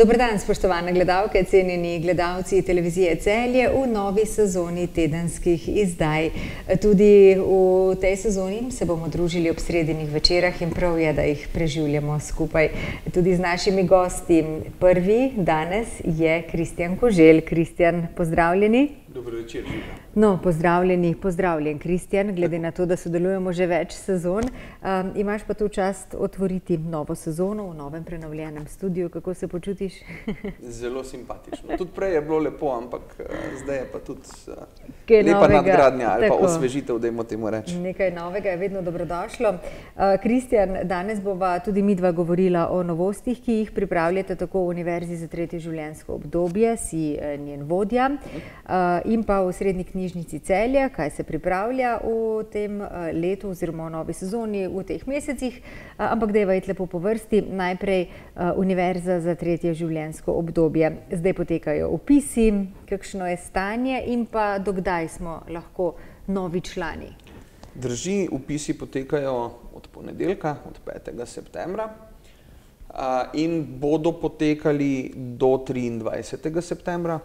Dober dan, spoštovane gledalke, cenjeni gledalci televizije Celje v novi sezoni tedenskih izdaj. Tudi v tej sezoni se bomo družili ob sredinih večerah in prav je, da jih preživljamo skupaj tudi z našimi gosti. Prvi danes je Kristjan Koželj. Kristjan, pozdravljeni. Dobro večer, Žiga. No, pozdravljen Kristjan, glede na to, da sodelujemo že več sezon. Imaš pa tu čast otvoriti novo sezono v novem prenovljenem studiu. Kako se počutiš? Zelo simpatično. Tudi prej je bilo lepo, ampak zdaj je pa tudi lepa nadgradnja ali pa osvežitev, dajmo temu reči. Nekaj novega je vedno dobrodošlo. Kristjan, danes bova tudi midva govorila o novostih, ki jih pripravljate tako v Univerzi za tretje življenjsko obdobje, si njen vodja, in pa v Srednji knjižnici Celje, kaj se pripravlja v tem letu oziroma v novi sezoni, v teh mesecih, ampak dajva iti lepo po vrsti. Najprej Univerza za tretje življenjsko obdobje. Zdaj potekajo vpisi, kakšno je stanje in pa dokdaj smo lahko novi člani? Drži, vpisi potekajo od ponedeljka, od 5. septembra in bodo potekali do 23. septembra.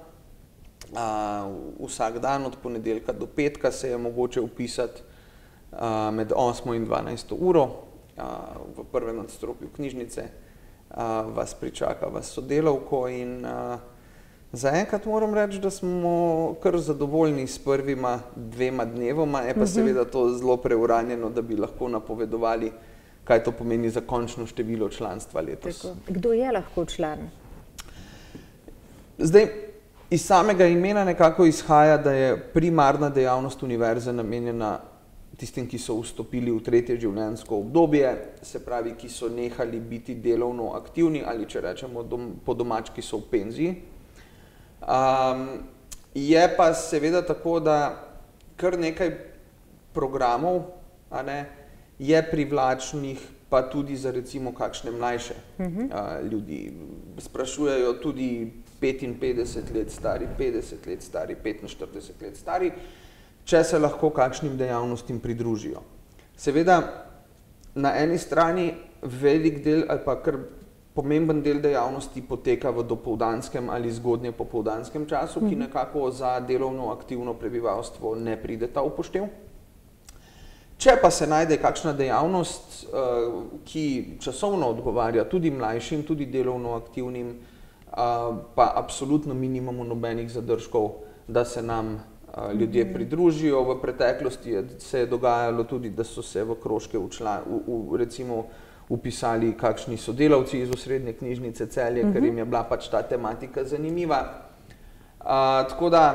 Vsak dan od ponedeljka do petka se je mogoče vpisati med 8. in 12. uro v prvem nadstropju knjižnice. Vas pričaka sodelavko in zaenkrat moram reči, da smo kar zadovoljni s prvima 2 dnevoma, je pa seveda to zelo preuranjeno, da bi lahko napovedovali, kaj to pomeni za končno število članstva letos. Tako. Kdo je lahko član? Zdaj, iz samega imena nekako izhaja, da je primarna dejavnost univerze namenjena tistim, ki so vstopili v tretje življenjsko obdobje, se pravi, ki so nehali biti delovno aktivni ali, če rečemo po domač, ki so v penziji. Je pa seveda tako, da kar nekaj programov je privlačnih pa tudi za recimo kakšne mlajše ljudi. Sprašujejo tudi 55 let stari, 50 let stari, 45 let stari, če se lahko kakšnim dejavnostim pridružijo. Seveda, na eni strani velik del ali pa kar pomemben del dejavnosti poteka v dopoldanskem ali zgodnje popoldanskem času, ki nekako za delovno aktivno prebivalstvo ne prideta v upoštev. Če pa se najde kakšna dejavnost, ki časovno odgovarja tudi mlajšim, tudi delovno aktivnim, pa absolutno mi nimamo nobenih zadržkov, da se nam ljudje pridružijo. V preteklosti se je dogajalo tudi, da so se v krožke recimo vpisali kakšni sodelavci iz Osrednje knjižnice Celje, ker jim je bila pač ta tematika zanimiva. Tako da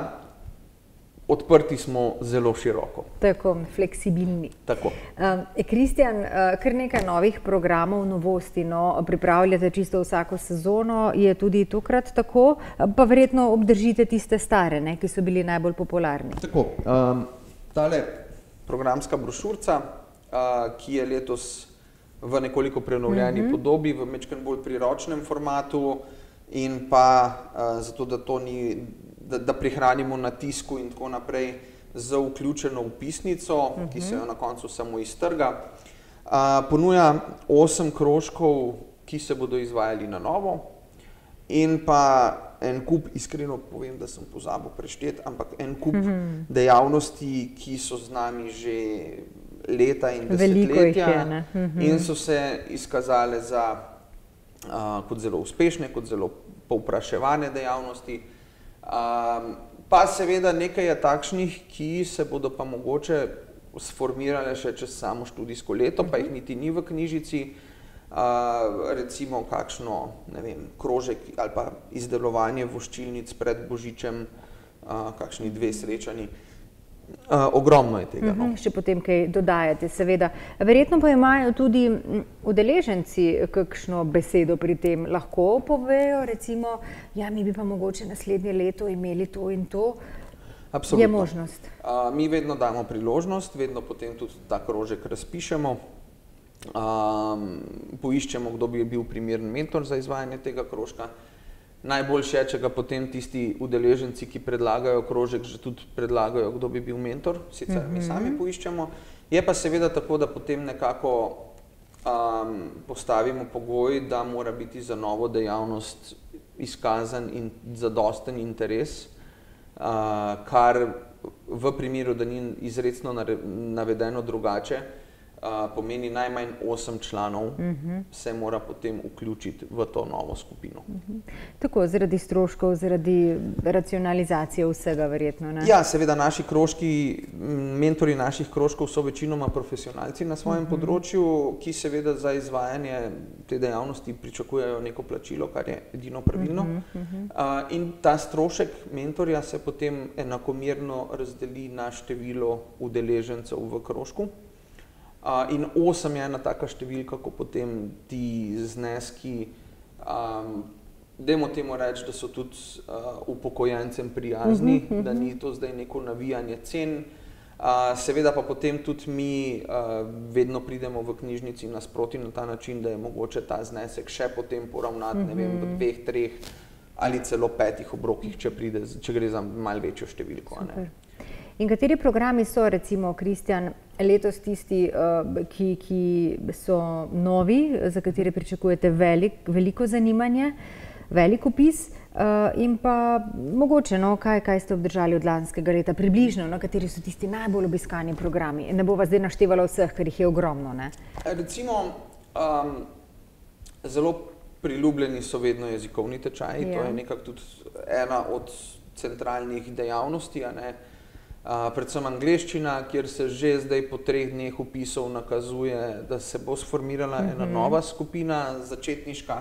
odprti smo zelo široko. Tako, fleksibilni. Tako. Kristjan, kar nekaj novih programov, novosti, pripravljate čisto vsako sezono, je tudi tokrat tako, pa verjetno obdržite tiste stare, ki so bili najbolj popularni. Tako, tale programska brošurca, ki je letos v nekoliko prenovljeni podobi, v majčkeno bolj priročnem formatu in pa zato, da to ni da prihranimo na tisku in tako naprej z vključeno vpisnico, ki se jo na koncu samo iztrga. Ponuja 8 krožkov, ki se bodo izvajali na novo in pa en kup, iskreno povem, da sem pozabil prešteti, ampak en kup dejavnosti, ki so z nami že leta in desetletja in so se izkazale kot zelo uspešne, kot zelo povpraševane dejavnosti. Pa seveda nekaj je takšnih, ki se bodo pa mogoče sformirale še čez samo študijsko leto, pa jih niti ni v knjižici, recimo kakšno, ne vem, krožek ali pa izdelovanje voščilnic pred Božičem, kakšni 2 srečanji. Ogromno je tega. Še potem kaj dodajate, seveda. Verjetno pa imajo tudi udeleženci kakšno besedo pri tem. Lahko povejo, recimo, ja, mi bi pa mogoče naslednje leto imeli to in to. Absolutno. Je možnost. Mi vedno damo priložnost, vedno potem tudi ta krožek razpišemo. Poiščemo, kdo bi bil primeren mentor za izvajanje tega krožka. Najboljše je, če ga potem tisti udeleženci, ki predlagajo krožek, že tudi predlagajo, kdo bi bil mentor, sicer mi sami poiščemo. Je pa seveda tako, da potem nekako postavimo pogoj, da mora biti za novo dejavnost izkazan in zadosten interes, kar v primeru, da ni izrecno navedeno drugače, pomeni najmanj 8 članov se mora potem vključiti v to novo skupino. Tako, zaradi stroškov, zaradi racionalizacije vsega verjetno, ne? Ja, seveda naši krožki, mentori naših krožkov so večinoma profesionalci na svojem področju, ki seveda za izvajanje te dejavnosti pričakujejo neko plačilo, kar je edino pravilno. In ta strošek mentorja se potem enakomerno razdeli na število udeležencev v krožku. In 8 je ena taka številka, ko potem ti zneski, dajmo temu reči, da so tudi upokojencem prijazni, da ni to zdaj neko navijanje cen. Seveda pa potem tudi mi vedno pridemo v knjižnici nasproti na ta način, da je mogoče ta znesek še potem poravnati, ne vem, v 2, 3 ali celo 5 obrokih, če gre za malo večjo številko. In kateri programi so, recimo, Kristjan, letos tisti, ki so novi, za katere pričakujete veliko zanimanje, velik opis, in pa mogoče, kaj ste obdržali od lanskega leta, približno, kateri so tisti najbolj obiskani programi? Ne bova zdaj naštevala vseh, ker jih je ogromno, ne? Recimo, zelo priljubljeni so vedno jezikovni tečaji, to je nekako tudi ena od centralnih dejavnosti, predvsem angleščina, kjer se že zdaj po 3 dneh vpisov nakazuje, da se bo sformirala ena nova skupina, začetniška.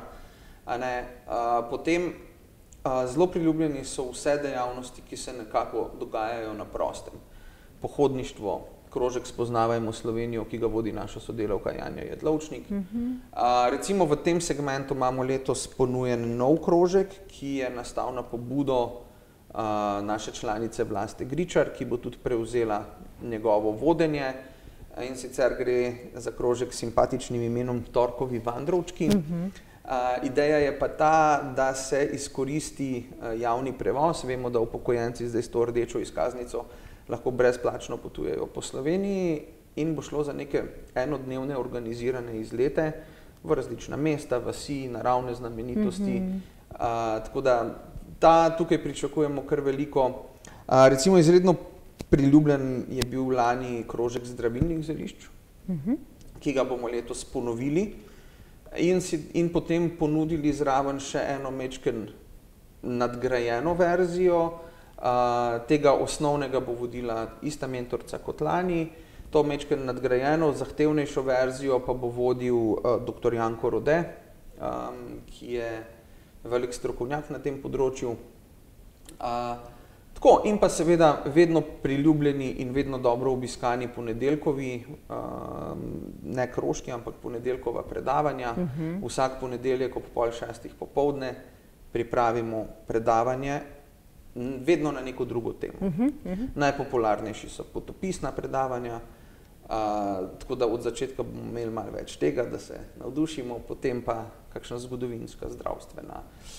Potem zelo priljubljeni so vse dejavnosti, ki se nekako dogajajo na prostem. Pohodništvo, krožek Spoznavajmo Slovenijo, ki ga vodi naša sodelavka Janja Jedlovčnik. Recimo v tem segmentu imamo letos ponujen nov krožek, ki je nastal na pobudo naše članice Vlaste Gričar, ki bo tudi prevzela njegovo vodenje, in sicer gre za krožek s simpatičnim imenom Torkovi vandrovčki. Ideja je pa ta, da se izkoristi javni prevoz. Vemo, da upokojenci zdaj s to rdečo izkaznico lahko brezplačno potujejo po Sloveniji in bo šlo za neke enodnevne organizirane izlete v različna mesta, vasi, naravne znamenitosti. Tako da tukaj pričakujemo kar veliko. Recimo izredno priljubljen je bil lani krožek zdravilnih zelišč, ki ga bomo letos ponovili in potem ponudili zraven še eno majčkeno nadgrajeno verzijo. Tega osnovnega bo vodila ista mentorica kot lani, to majčkeno nadgrajeno, zahtevnejšo verzijo pa bo vodil dr. Janko Rode, ki je velik strokovnjak na tem področju. Tako, in pa seveda vedno priljubljeni in vedno dobro obiskani ponedeljkovi, ne krožki, ampak ponedeljkova predavanja. Vsak ponedeljek ob 5:30 popoldne pripravimo predavanje, vedno na neko drugo temo. Najpopularnejši so potopisna predavanja, tako da od začetka bomo imeli malo več tega, da se navdušimo, potem pa kakšna zgodovinska, zdravstvena,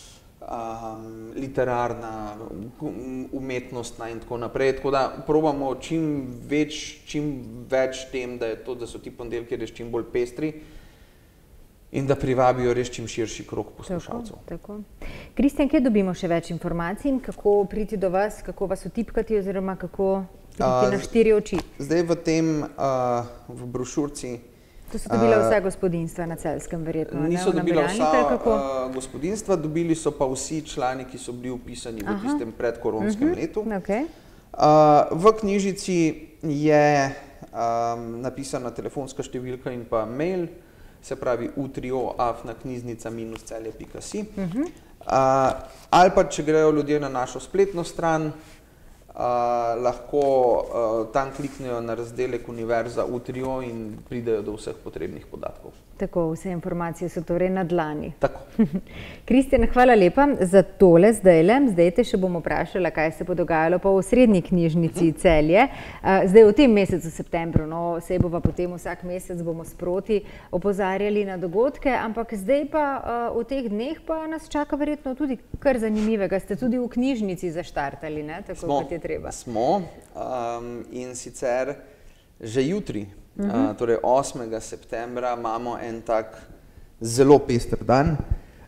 literarna, umetnostna in tako naprej. Tako da probamo čim več tem, da so ti ponedeljki res čim bolj pestri in da privabijo res čim širši krog poslušalcev. Kristjan, kje dobimo še več informacij in kako priti do vas, kako vas utipkati oziroma kako priti na 4 oči? Zdaj v brošurci to so dobila vsa gospodinjstva na Celjskem, verjetno? Niso dobila vsa gospodinstva, dobili so pa vsi člani, ki so bili vpisani v tistem predkoronskem letu. V knjižici je napisana telefonska številka in pa mail, se pravi utrio@knjižnica-celje.si. Ali pa, če grejo ljudje na našo spletno stran, lahko tam kliknejo na razdelek Univerza Utrio in pridejo do vseh potrebnih podatkov. Tako, vse informacije so torej na dlani. Tako. Kristjan, hvala lepa za tole zdajle. Zdaj te še bom vprašala, kaj se bo dogajalo pa v Srednji knjižnici Celje. Zdaj v tem mesecu septembru, saj bova potem vsak mesec bomo sproti opozarjali na dogodke, ampak zdaj pa v teh dneh pa nas čaka verjetno tudi kar zanimivega. Ste tudi v knjižnici zaštartali, ne? Tako kot je treba. Smo, in sicer že jutri, torej 8. septembra, imamo en tak zelo pester dan.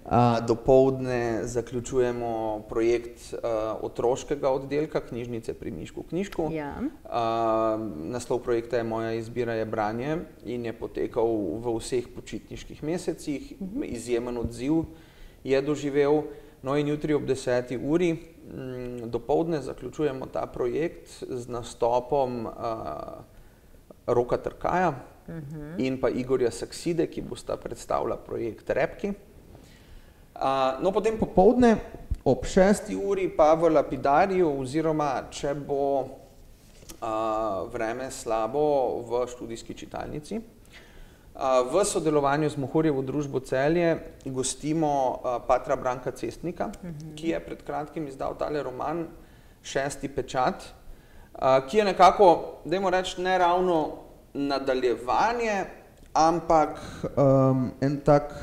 Dopoldne zaključujemo projekt otroškega oddelka knjižnice pri Mišku Knjižku. Ja. Naslov projekta je Moja izbira je branje in je potekal v vseh počitniških mesecih. Izjemen odziv je doživel. No in jutri ob 10. uri dopoldne zaključujemo ta projekt z nastopom Roka Trkaja in pa Igorja Sakside, ki bosta predstavila projekt Repki. No, potem popoldne ob 6. uri pa v Lapidariju, oziroma če bo vreme slabo, v študijski čitalnici. V sodelovanju z Mohorjevo družbo Celje gostimo patra Branka Cestnika, ki je pred kratkim izdal tale roman Šesti pečat, ki je nekako, dajmo reči, ne ravno nadaljevanje, ampak en tak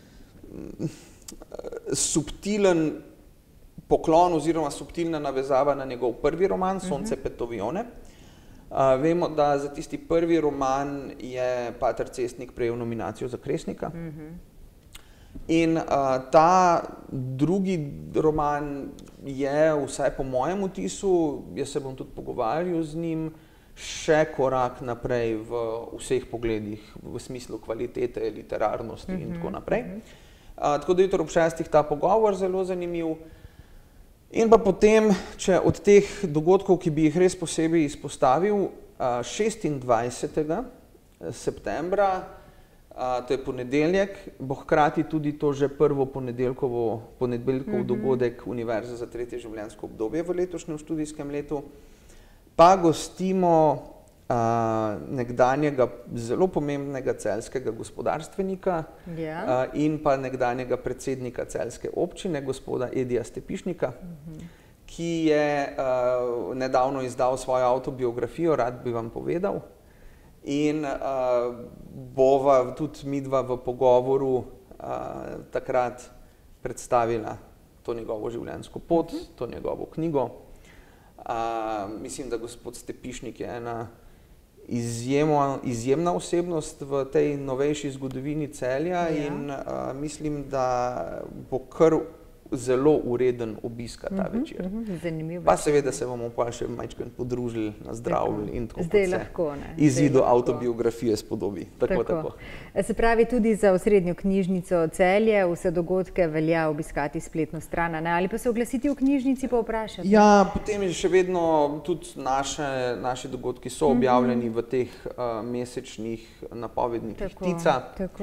subtilen poklon oziroma subtilna navezava na njegov prvi roman, Sonce Petovione. Vemo, da za tisti prvi roman je pater Cestnik prejel nominacijo za Kresnika. In ta drugi roman je, vsaj po mojem vtisu, jaz se bom tudi pogovarjal z njim, še korak naprej v vseh pogledih, v smislu kvalitete, literarnosti in tako naprej. Tako da jutri ob 6. ta pogovor zelo zanimiv. In pa potem, če od teh dogodkov, ki bi jih res posebej izpostavil, 26. septembra, to je ponedeljek, bo hkrati tudi to že prvo ponedeljkov dogodek Univerze za tretje življenjsko obdobje v letošnjem študijskem letu, pa gostimo nekdanjega zelo pomembnega celjskega gospodarstvenika in pa nekdanjega predsednika celjske občine, gospoda Edija Stepišnika, ki je nedavno izdal svojo avtobiografijo, rad bi vam povedal. In bova tudi midva v pogovoru takrat predstavila to njegovo življenjsko pot, to njegovo knjigo. Mislim, da gospod Stepišnik je ena izjemna osebnost v tej novejši zgodovini Celja in mislim, da bo kar zelo ureden obiska ta večer. Pa seveda se bomo pa še majčkeno podružili, nazdravili in tako kot se izidu avtobiografije spodobi. Tako. Se pravi, tudi za osrednjo knjižnico Celje vse dogodke velja obiskati spletno stran, ali pa se oglasiti v knjižnici pa vprašati? Ja, potem je še vedno tudi naši dogodki so objavljeni v teh mesečnih napovednikih Tica.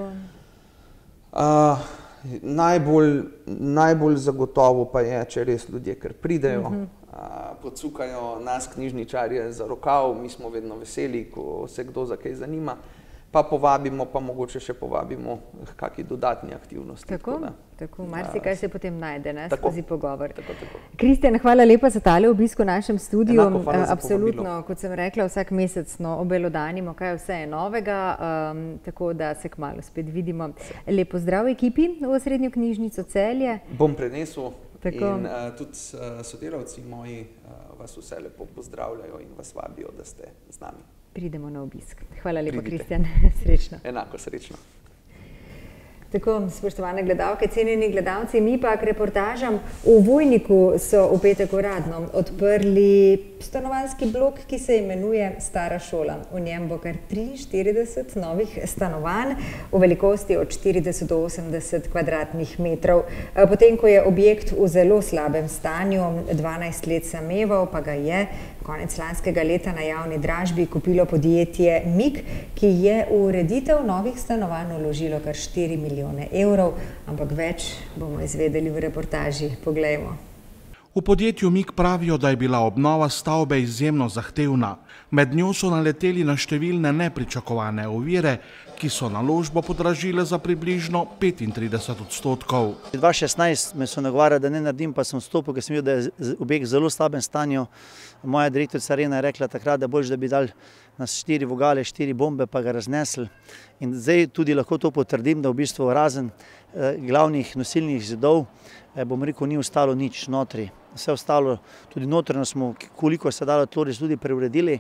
Najbolj zagotovo pa je, če res ljudje kar pridejo, pocukajo nas knjižničarje za rokav, mi smo vedno veseli, ko se kdo za kaj zanima, pa povabimo, pa mogoče še povabimo k kakšni dodatni aktivnosti. Tako, marsikaj se potem najde skozi pogovor. Kristjan, hvala lepa za tale obisk v našem studiu. Absolutno, kot sem rekla, vsak mesec obelodanimo, kaj vse je novega, tako da se kmalu spet vidimo. Lep pozdrav ekipi v Osrednjo knjižnico Celje. Bom prenesel in tudi sodelavci moji vas vse lepo pozdravljajo in vas vabijo, da ste z nami. Pridemo na obisk. Hvala lepa, Kristjan. Srečno. Enako, srečno. Tako, spoštovane gledalke, cenjeni gledalci, mi pa k reportažam. V Vojniku so v petek uradno odprli stanovanjski blok, ki se imenuje Stara šola. V njem bo kar 43 novih stanovanj v velikosti od 40 do 80 kvadratnih metrov. Potem, ko je objekt v zelo slabem stanju, 12 let sameval, pa ga je konec lanskega leta na javni dražbi kupilo podjetje MIK, ki je v ureditev novih stanovanj vložilo kar 4 milijone evrov, ampak več bomo izvedeli v reportaži. Poglejmo. V podjetju MIK pravijo, da je bila obnova stavbe izjemno zahtevna. Med njo so naleteli na številne nepričakovane ovire, ki so naložbo podražile za približno 35%. 2016 me so nagovarjali, da ne naredim, pa sem vstopil, ker sem videl, da je objekt v zelo slabem stanju. Moja direktorica Rena je rekla takrat, da boljše, da bi dali na 4 vogale, 4 bombe, pa ga raznesli. In zdaj tudi lahko to potrdim, da v bistvu razen glavnih nosilnih zidov, bom rekel, ni ostalo nič notri. Vse ostalo, tudi notrno smo, koliko se dalo tlo res tudi preuredili.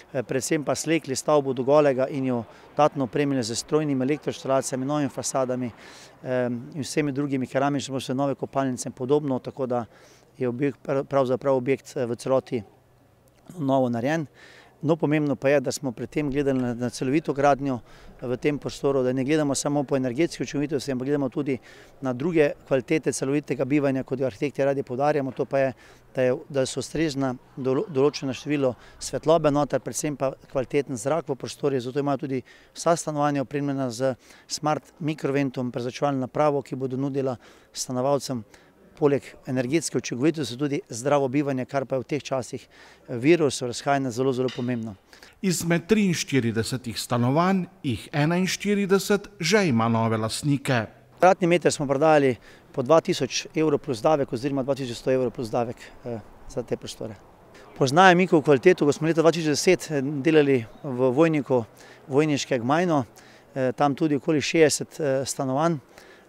predvsem pa slekli stavbo do golega in jo dodatno opremili z strojnimi elektroinštalacijami, novimi fasadami in vsemi drugimi keramičnimi, nove kopalnice in podobno, tako da je pravzaprav objekt v celoti novo narejen. No, pomembno pa je, da smo pri tem gledali na celovito gradnjo v tem prostoru, da ne gledamo samo po energetski učinkovitosti, ampak gledamo tudi na druge kvalitete celovitega bivanja, kot jo arhitekti radi poudarjamo, to pa je, da so ustrezna določeno število svetlobe noter, predvsem pa kvaliteten zrak v prostorju, zato imajo tudi vsa stanovanja opremljena z smart mikroventom, prezračevalno napravo, ki bodo nudila stanovalcem poleg energetske učinkovitosti tudi zdravo bivanje, kar pa je v teh časih virusov razhajanja zelo, zelo pomembno. Izmed 43 stanovanj jih 41 že ima nove lastnike. Kvadratni meter smo prodali po 2000 evrov plus davek oziroma 2100 evrov plus davek za te prostore. Poznajo Mikovo kvaliteto, ko smo leta 2010 delali v Vojniku vojniške gmajno, tam tudi okoli 60 stanovanj,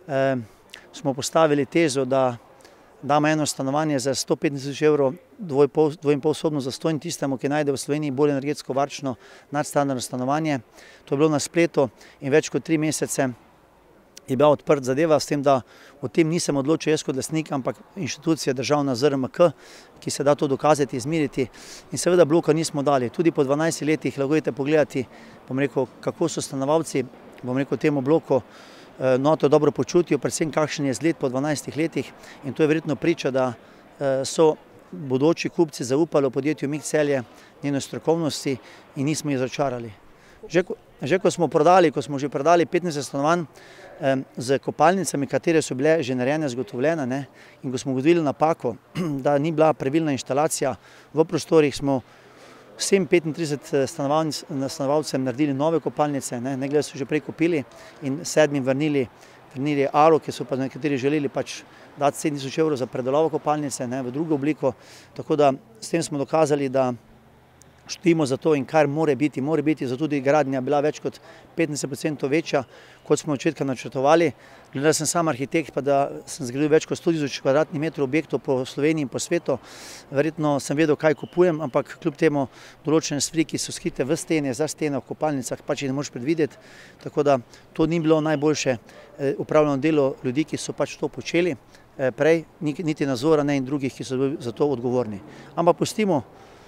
smo postavili tezo, da damo eno stanovanje za 115 evrov, dvojnpolsobno zastonj tistemu, ki najde v Sloveniji bolj energetsko varčno nadstandardno stanovanje. To je bilo na spletu in več kot 3 mesece je bila odprt zadeva, s tem, da o tem nisem odločil jaz kot lastnik, ampak inštitucija državna ZRMK, ki se da to dokazati, izmeriti. In seveda bloka nismo dali. Tudi po 12 letih lahko idete pogledati, kako so stanovalci, temu bloku noto dobro počutijo, predvsem kakšen je izgled po 12 letih in to je verjetno priča, da so bodoči kupci zaupali v podjetju MIG Celje, njeno strokovnosti in nismo jih razočarali. Že ko smo že prodali 15 stanovanj z kopalnicami, katere so bile že narejene, zagotovljene, in ko smo ugotovili napako, da ni bila pravilna inštalacija v prostorih, smo vsem 35 stanovalcem naredili nove kopalnice, ne glede so že prej kupili in 7 vrnili aro, ki so pa nekateri želeli pač dati 7000 evrov za predelavo kopalnice v drugo obliko, tako da s tem smo dokazali, da stojimo za to in kar mora biti, zato tudi gradnja bila več kot 15% večja, kot smo od začetka načrtovali. Glede da sem sam arhitekt, pa da sem zgradil več kot 100 000 kvadratnih metrov objektov po Sloveniji in po svetu, verjetno sem vedel, kaj kupujem, ampak kljub temu določene stvari, ki so skrite v stene, za stene, v kopalnicah, pač jih ne moreš predvideti, tako da to ni bilo najboljše upravljeno delo ljudi, ki so pač to počeli prej, niti nadzora ne in drugih, ki so bili za to odgovorni. Ampak pustimo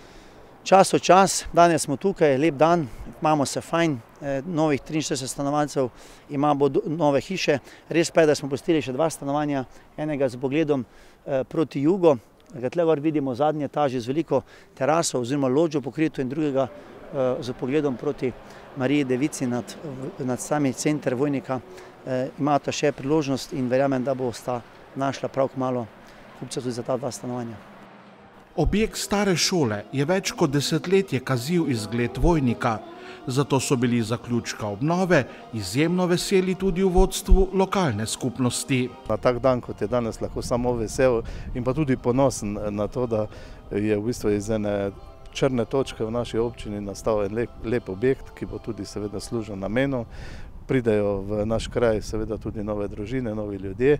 čas, danes smo tukaj, lep dan, imamo se fajn, novih 43 stanovancev imamo nove hiše, res pa je, da smo pustili še 2 stanovanja, enega z pogledom proti jugu, tukaj gor vidimo zadnje etaže z veliko teraso oziroma lođo pokrito in drugega z pogledom proti Mariji Devici nad sami center Vojnika, imata še priložnost in verjamem, da bosta našla prav kmalu kupca tudi za ta 2 stanovanja. Objekt stare šole je več kot desetletje kazil izgled Vojnika, zato so bili zaključka obnove izjemno veseli tudi v vodstvu lokalne skupnosti. Na tak dan, kot je danes, lahko samo vesel in pa tudi ponosen na to, da je v bistvu iz ene črne točke v naši občini nastal en lep objekt, ki bo tudi seveda služil namenu. Pridejo v naš kraj seveda tudi nove družine, novi ljudje.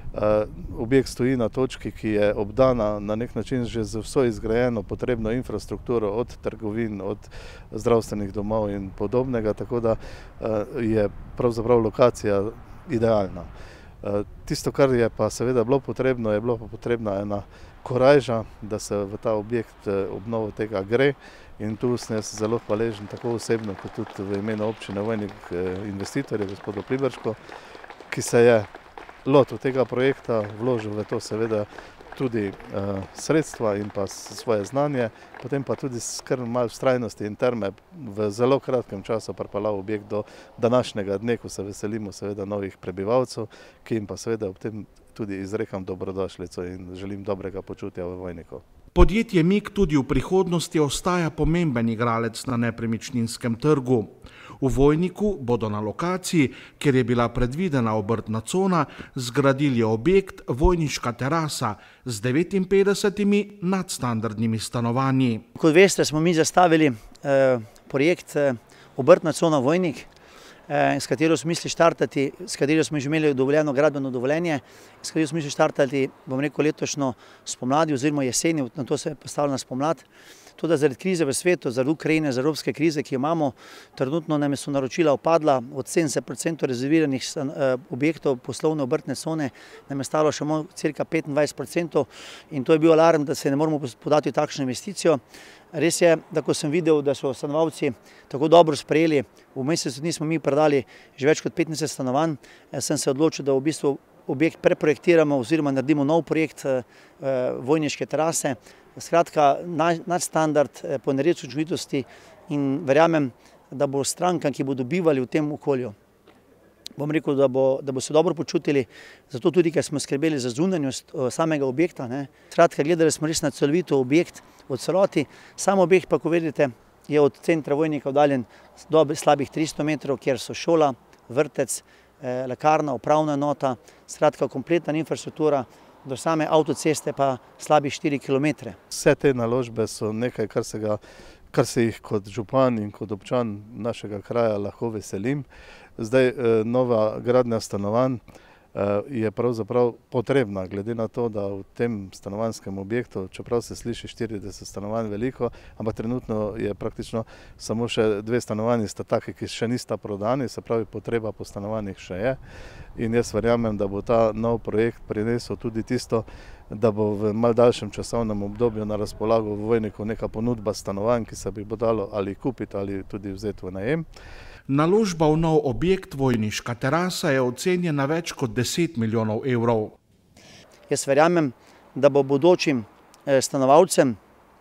Objekt stoji na točki, ki je obdana na nek način že z vso izgrajeno potrebno infrastrukturo, od trgovin, od zdravstvenih domov in podobnega, tako da je pravzaprav lokacija idealna. Tisto, kar je pa seveda bilo potrebna ena korajža, da se v ta objekt obnovo tega gre. In tu sem jaz zelo hvaležen, tako osebno, kot tudi v imenu občine Vojnik investitorja, gospodu Pliberško, ki se je lotil tega projekta, vložil v to seveda tudi sredstva in pa svoje znanje, potem pa tudi kar malo vztrajnosti in terme v zelo kratkem času pripeljal objekt do današnjega dne, ko se veselimo seveda novih prebivalcev, ki jim pa seveda ob tem tudi izrekam dobrodošlico in želim dobrega počutja v Vojniku. Podjetje MIG tudi v prihodnosti ostaja pomemben igralec na nepremičninskem trgu. V Vojniku bodo na lokaciji, kjer je bila predvidena obrtna cona, zgradili objekt Vojniška terasa z 59 nadstandardnimi stanovanji. Kot veste, smo mi zastavili projekt Obrtna cona Vojnik, s katero smo mislili štartati, s katero smo že imeli dovoljeno gradbeno dovoljenje, s katero smo mislili štartati, letošnjo spomladi oziroma jeseni, na to se je postavljena spomlad. Tudi zaradi krize v svetu, zaradi Ukrajine, zaradi evropske krize, ki jo imamo, trenutno nam so naročila upadla od 70% rezerviranih objektov poslovne obrtne cone, nam je stalo še cirka 25% in to je bil alarm, da se ne moramo podati v takšno investicijo. Res je, da ko sem videl, da so stanovalci tako dobro sprejeli, v mesecu dni smo mi predali že več kot 15 stanovanj, sem se odločil, da v bistvu objekt preprojektiramo oziroma naredimo nov projekt Vojniške terase. Skratka, nadstandard po energetski učinkovitosti in verjamem, da bo strankam, ki bodo bivali v tem okolju, bom rekel, da bo se dobro počutili, zato tudi, ker smo skrbeli za zunanjost samega objekta. Skratka, gledali smo res na celovito objekt od celoti. Sam objekt, pa ko vidite, je od centra Vojnika oddaljen slabih 300 metrov, kjer so šola, vrtec, lekarna, upravna enota, skratka kompletna infrastruktura, do same avtoceste pa slabih 4 km. Vse te naložbe so nekaj, kar se jih kot župan in kot občan našega kraja lahko veselim. Zdaj, nova gradnja stanovanj je pravzaprav potrebna, glede na to, da v tem stanovanjskem objektu, čeprav se sliši 40 stanovanj veliko, ampak trenutno je praktično samo še 2 stanovanji sta taki, ki še nista prodani, se pravi, potreba po stanovanjih še je. In jaz verjamem, da bo ta nov projekt prinesel tudi tisto, da bo v malo daljšem časovnem obdobju na razpolago v Vojniku neka ponudba stanovanj, ki se bi bo dalo ali kupiti ali tudi vzeti v najem. Naložba v nov objekt Vojniška terasa je ocenjena več kot 10 milijonov evrov. Jaz verjamem, da bo bodočim stanovalcem,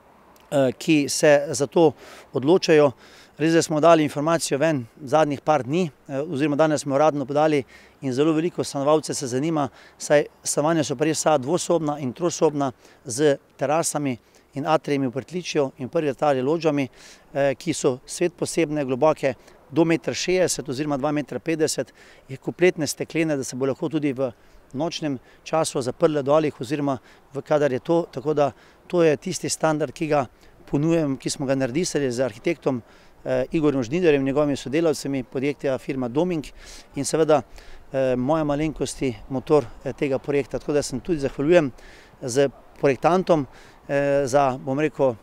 ki se za to odločajo, res da smo dali informacijo ven zadnjih par dni, oziroma danes smo uradno podali in zelo veliko stanovalcev se zanima, saj stanovanja so pa res dvosobna in trosobna z terasami in atrijami v pritličju in prvi etage lođami, ki so svet posebne, globoke, do 1,60 m oziroma 2,50 m, je kompletne steklene, da se bo lahko tudi v nočnem času zaprle dolih oziroma kadar je to, tako da to je tisti standard, ki ga ponujem, ki smo ga naredili z arhitektom Igorjem Žnidarjem in njegovimi sodelavcemi podjetja firma Doming in seveda moja malenkosti motor tega projekta, tako da sem tudi zahvaljujem z projektantom za, bom rekel,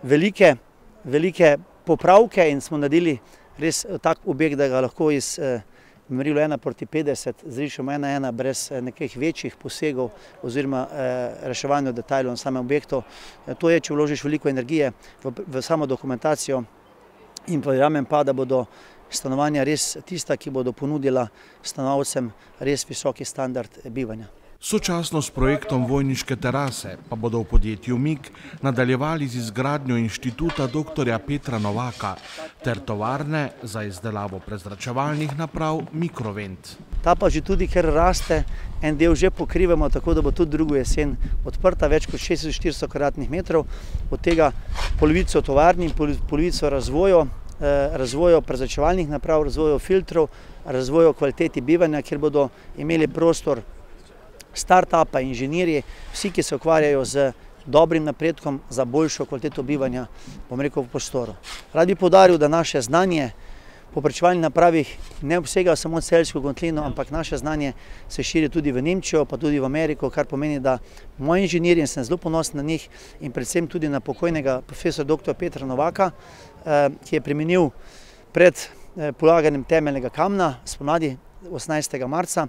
velike popravke in smo naredili res tak objekt, da ga lahko iz merilo 1:50 zrišemo 1:1 brez nekih večjih posegov oziroma reševanja detajlov na samem objektu. To je, če vložiš veliko energije v samo dokumentacijo in verjamem pa, da bodo stanovanja res tista, ki bodo ponudila stanovalcem res visoki standard bivanja. Sočasno s projektom Vojniške terase pa bodo v podjetju MIG nadaljevali z izgradnjo inštituta dr. Petra Novaka ter tovarne za izdelavo prezračevalnih naprav Mikrovent. Ta pa že tudi, ker raste, en del že pokrivamo, tako da bo tudi drugo jesen odprta, več kot 6400 kvadratnih metrov, od tega polovico tovarni, polovico razvojo prezračevalnih naprav, razvojo filtrov, razvojo kvaliteti bivanja, kjer bodo imeli prostor start-upa, inženirji, vsi, ki se ukvarjajo z dobrim napredkom za boljšo kvaliteto bivanja, bom rekel, v prostoru. Rad bi poudaril, da naše znanje po prezračevalnih napravah ne obsega samo Celjsko kotlino, ampak naše znanje se širi tudi v Nemčijo, pa tudi v Ameriko, kar pomeni, da moji inženirji, in sem zelo ponosen na njih in predvsem tudi na pokojnega profesora dr. Petra Novaka, ki je premenil pred polaganjem temeljnega kamna spomladi 18. marca,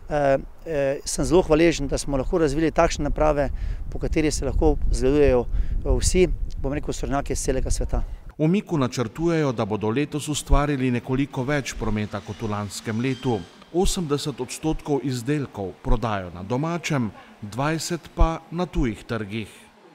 sem zelo hvaležen, da smo lahko razvili takšne naprave, po kateri se lahko zgledujejo vsi, bom rekel, strokovnjaki iz celega sveta. V MIG-u načrtujejo, da bodo letos ustvarili nekoliko več prometa kot v lanskem letu. 80% izdelkov prodajo na domačem, 20% pa na tujih trgih.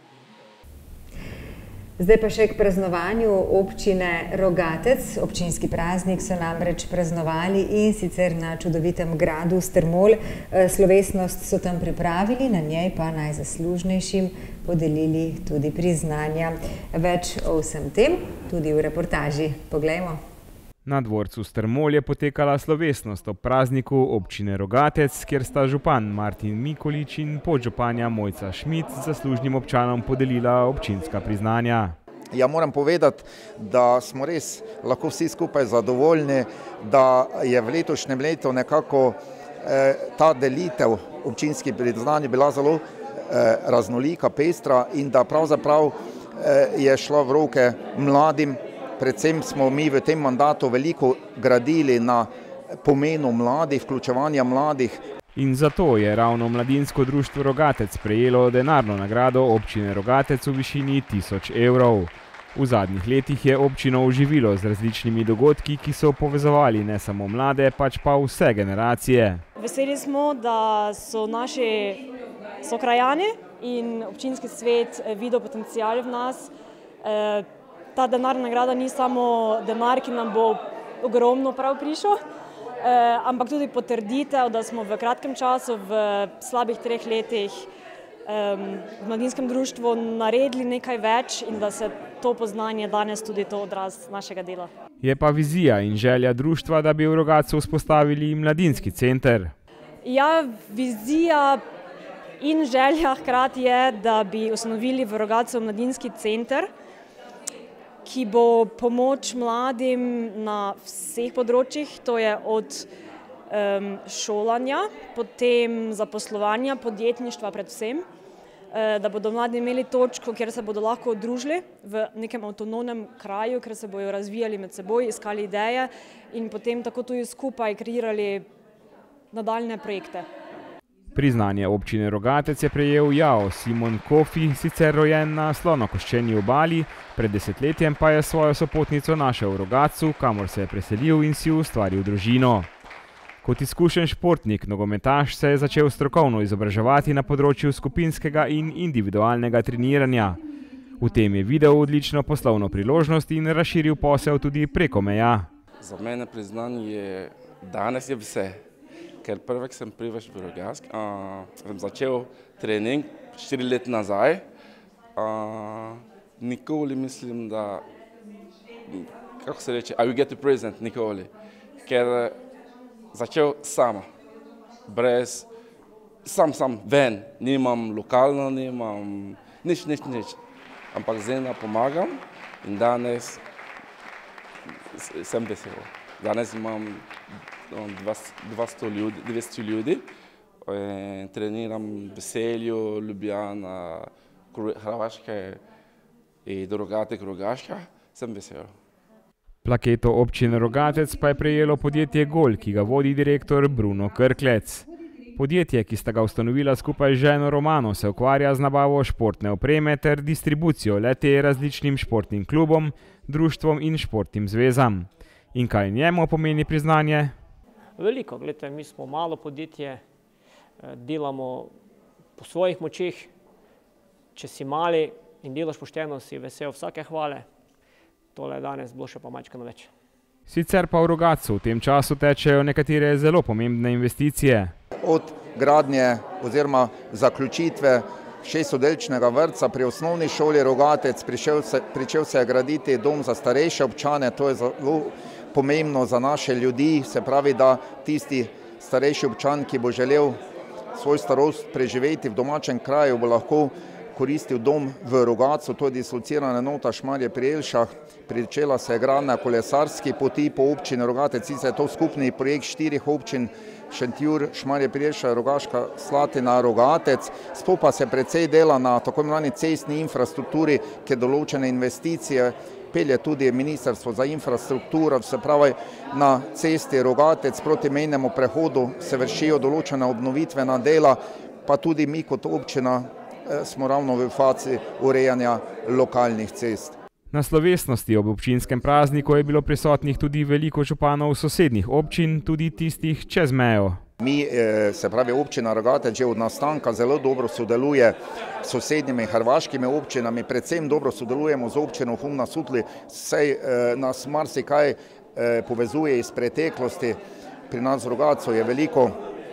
Zdaj pa še k praznovanju občine Rogatec. Občinski praznik so namreč praznovali in sicer na čudovitem gradu Strmol. Slovesnost so tam pripravili, na njej pa najzaslužnejšim podelili tudi priznanja. Več o vsem tem tudi v reportaži. Poglejmo. Na dvorcu Strmol je potekala slovesnost ob prazniku občine Rogatec, kjer sta župan Martin Mikolič in podžupanja Mojca Šmit zaslužnim občanom podelila občinska priznanja. Ja, moram povedati, da smo res lahko vsi skupaj zadovoljni, da je v letošnjem letu nekako ta delitev občinskih priznanj bila zelo raznolika, pestra in da pravzaprav je šla v roke mladim, predvsem smo mi v tem mandatu veliko gradili na pomenu mladih, vključevanja mladih. In zato je ravno Mladinsko društvo Rogatec prejelo denarno nagrado občine Rogatec v višini 1000 evrov. V zadnjih letih je občino oživilo z različnimi dogodki, ki so povezovali ne samo mlade, pač pa vse generacije. Veseli smo, da so naši sokrajani in občinski svet videl potencial v nas. Ta denarna nagrada ni samo denar, ki nam bo ogromno prav prišel, ampak tudi potrditev, da smo v kratkem času, v slabih 3 letih v Mladinskem društvu naredili nekaj več in da se to poznanje danes tudi to odraz našega dela. Je pa vizija in želja društva, da bi v Rogatcu vzpostavili mladinski center. Ja, vizija in želja hkrati je, da bi ustanovili v Rogatcu mladinski center, ki bo pomoč mladim na vseh področjih, to je od šolanja, potem zaposlovanja, podjetništva predvsem, da bodo mladi imeli točko, kjer se bodo lahko udružili v nekem avtonomnem kraju, kjer se bodo razvijali med seboj, iskali ideje in potem tako tudi skupaj kreirali nadaljne projekte. Priznanje občine Rogatec je prejel Jao Simon Kofi, sicer rojen na Slonokoščeni obali, pred 10 pa je svojo sopotnico našel v Rogatcu, kamor se je preselil in si ustvaril družino. Kot izkušen športnik, nogometaš se je začel strokovno izobraževati na področju skupinskega in individualnega treniranja. V tem je videl odlično poslovno priložnost in razširil posel tudi preko meja. Za mene priznanje danes je vse, ker prvek sem prišel v Rogatsk, sem začel trening 4 let nazaj. Nikoli mislim, da, kako se reče, I will get to present, nikoli, ker začel sama, brez, sam ven, nimam lokalno, nimam nič, ampak zdaj pomagam in danes sem vesel. Danes imam 200 ljudi, treniram v Celju, Ljubljana, Hrvaške in Rogatec, Rogaška, sem vesel. Plaketo občine Rogatec pa je prejelo podjetje Gol, ki ga vodi direktor Bruno Krklec. Podjetje, ki sta ga ustanovila skupaj z ženo Romano, se ukvarja z nabavo športne opreme ter distribucijo le-te različnim športnim klubom, društvom in športnim zvezam. In kaj njemu pomeni priznanje? Veliko, gledajte, mi smo malo podjetje, delamo po svojih močeh. Če si mali in delaš pošteno, si vesel vsake hvale. Tole danes bilo še pa majčkano več. Sicer pa v Rogatcu v tem času tečejo nekatere zelo pomembne investicije. Od gradnje oziroma zaključitve 6-oddelčnega vrtca pri osnovni šoli Rogatec pričel se je graditi dom za starejše občane, to je zelo pomembno za naše ljudi, se pravi, da tisti starejši občan, ki bo želel svoj starost preživeti v domačem kraju, bo lahko koristil dom v Rogatcu, to je dislocirana enota Šmarje pri Jelšah. Pričela se je gradnja kolesarskih poti po občini Rogatec, sicer je to skupni projekt 4 občin, Šentjur, Šmarje pri Jelšah, Rogaška Slatina, Rogatec. Sploh pa se precej dela na tako imenovani cestni infrastrukturi, kjer določene investicije pelje tudi Ministrstvo za infrastrukturo, se pravi na cesti Rogatec proti mejnemu prehodu se vršijo določena obnovitvena dela, pa tudi mi kot občina smo ravno v fazi urejanja lokalnih cest. Na slovesnosti ob občinskem prazniku je bilo prisotnih tudi veliko županov sosednjih občin, tudi tistih čez mejo. Mi, se pravi občina Rogatec, že od nastanka zelo dobro sodeluje s sosednjimi hrvaškimi občinami, predvsem dobro sodelujemo z občino Hum na Sutli, saj nas marsikaj povezuje iz preteklosti. Pri nas v Rogatcu je veliko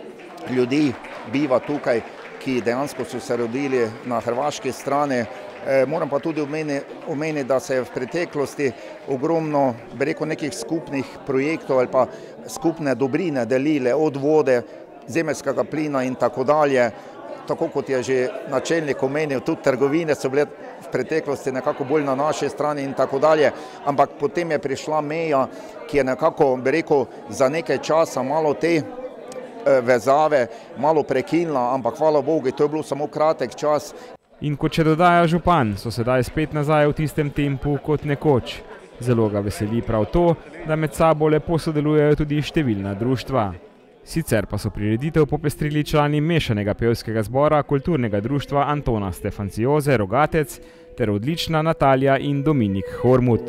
ljudi, biva tukaj, ki dejansko so se rodili na hrvaški strani. Moram pa tudi omeniti, da se je v preteklosti ogromno, bi rekel, nekih skupnih projektov ali pa skupne dobrine delile od vode, zemeljskega plina in tako dalje. Tako kot je že načelnik omenil, tudi trgovine so bile v preteklosti nekako bolj na naši strani in tako dalje, ampak potem je prišla meja, ki je nekako, bi rekel, za nekaj časa malo te vezave malo prekinila, ampak hvala Bogu, to je bilo samo kratek čas. In kot še dodaja župan, so sedaj spet nazaj v tistem tempu kot nekoč. Zelo ga veseli prav to, da med sabo lepo sodelujejo tudi številna društva. Sicer pa so prireditev popestrili člani mešanega pevskega zbora kulturnega društva Antona Stefancioze Rogatec ter odlična Natalija in Dominik Hormut.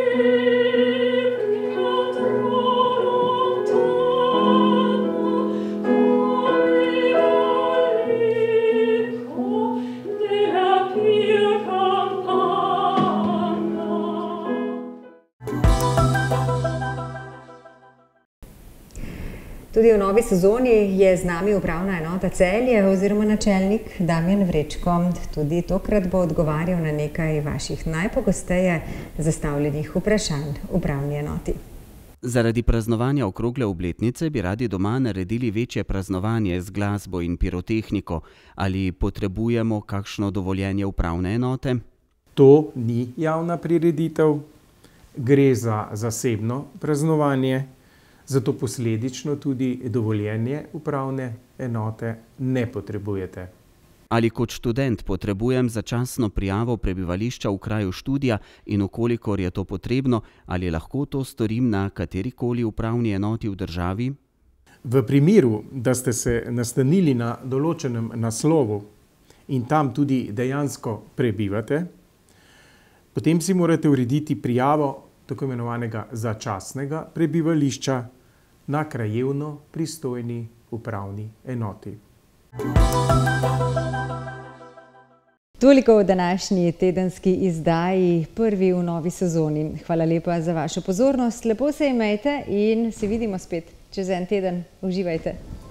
Tudi v novi sezoni je z nami upravna enota Celje oziroma načelnik Damjan Vrečko. Tudi tokrat bo odgovarjal na nekaj vaših najpogosteje zastavljenih vprašanj upravni enoti. Zaradi praznovanja okrogle obletnice bi radi doma naredili večje praznovanje z glasbo in pirotehniko. Ali potrebujemo kakšno dovoljenje upravne enote? To ni javna prireditev, gre za zasebno praznovanje. Zato posledično tudi dovoljenje upravne enote ne potrebujete. Ali kot študent potrebujem začasno prijavo prebivališča v kraju študija in ukolikor je to potrebno, ali lahko to storim na katerikoli upravni enoti v državi? V primeru, da ste se nastanili na določenem naslovu in tam tudi dejansko prebivate, potem si morate urediti prijavo tako imenovanega začasnega prebivališča na krajevno pristojni upravni enoti. Toliko v današnji tedenski izdaji, prvi v novi sezoni. Hvala lepa za vašo pozornost, lepo se imejte in se vidimo spet čez en teden. Uživajte.